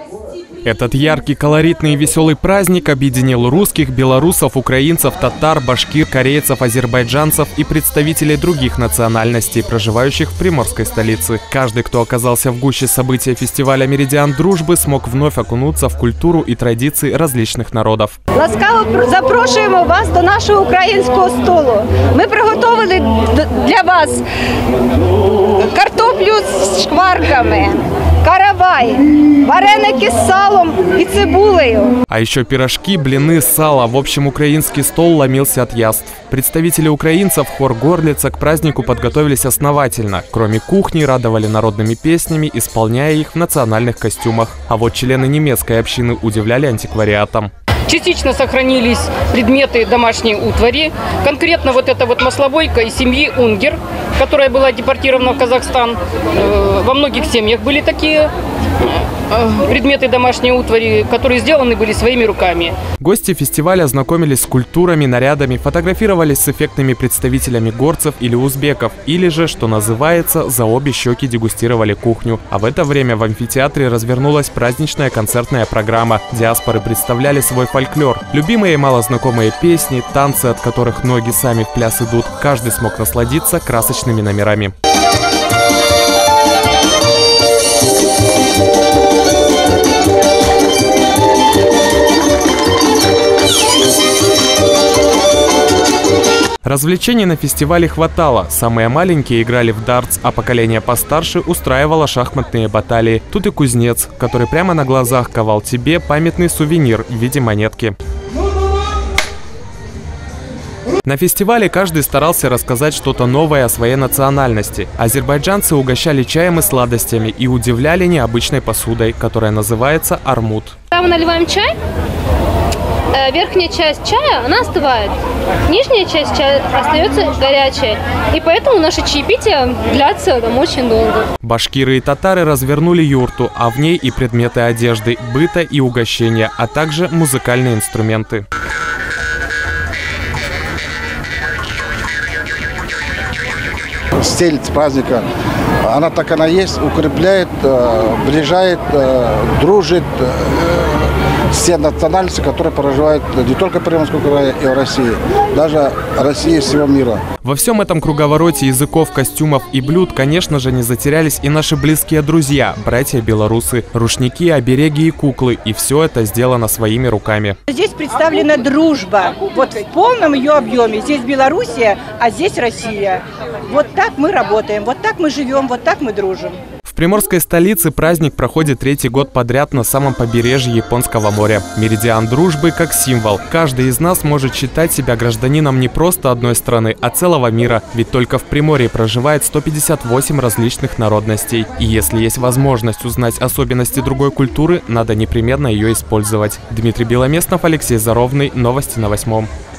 Этот яркий, колоритный и веселый праздник объединил русских, белорусов, украинцев, татар, башкир, корейцев, азербайджанцев и представителей других национальностей, проживающих в приморской столице. Каждый, кто оказался в гуще события фестиваля «Меридиан дружби», смог вновь окунуться в культуру и традиции различных народов. Ласкаво запрошуємо вас до нашого українського столу. Ми приготовили для вас картоплю з шкварками, каравай, вареники с салом и цибулею. А еще пирожки, блины, сало. В общем, украинский стол ломился от яств. Представители украинцев, хор Горлица, к празднику подготовились основательно. Кроме кухни, радовали народными песнями, исполняя их в национальных костюмах. А вот члены немецкой общины удивляли антиквариатом. Частично сохранились предметы домашней утвари. Конкретно вот эта вот маслобойка из семьи Унгер, которая была депортирована в Казахстан. Во многих семьях были такие предметы домашней утвари, которые сделаны были своими руками. Гости фестиваля ознакомились с культурами, нарядами, фотографировались с эффектными представителями горцев или узбеков, или же, что называется, за обе щеки дегустировали кухню. А в это время в амфитеатре развернулась праздничная концертная программа. Диаспоры представляли свой фольклор. Любимые и малознакомые песни, танцы, от которых ноги сами в пляс идут. Каждый смог насладиться красочными номерами. Развлечений на фестивале хватало. Самые маленькие играли в дартс, а поколение постарше устраивало шахматные баталии. Тут и кузнец, который прямо на глазах ковал тебе памятный сувенир в виде монетки. На фестивале каждый старался рассказать что-то новое о своей национальности. Азербайджанцы угощали чаем и сладостями и удивляли необычной посудой, которая называется армут. Когда мы наливаем чай, верхняя часть чая, она остывает. Нижняя часть чая остается горячая. И поэтому наши чаепития длятся там очень долго. Башкиры и татары развернули юрту, а в ней и предметы одежды, быта и угощения, а также музыкальные инструменты. Стиль праздника, она так она есть, укрепляет, ближает, дружит все национальности, которые проживают не только в Приморском крае и в России, даже России всего мира. Во всем этом круговороте языков, костюмов и блюд, конечно же, не затерялись и наши близкие друзья, братья-белорусы, рушники, обереги и куклы. И все это сделано своими руками. Здесь представлена дружба. Вот в полном ее объеме. Здесь Белоруссия, а здесь Россия. Вот так мы работаем, вот так мы живем, вот так мы дружим. В приморской столице праздник проходит третий год подряд на самом побережье Японского моря. Меридиан дружбы как символ. Каждый из нас может считать себя гражданином не просто одной страны, а целого мира. Ведь только в Приморье проживает 158 различных народностей. И если есть возможность узнать особенности другой культуры, надо непременно ее использовать. Дмитрий Беломестнов, Алексей Заровный. Новости на 8.